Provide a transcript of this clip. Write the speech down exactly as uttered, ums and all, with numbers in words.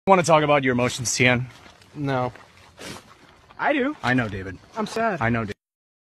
Want to talk about your emotions, Tian? No. I do. I know, David. I'm sad. I know, David.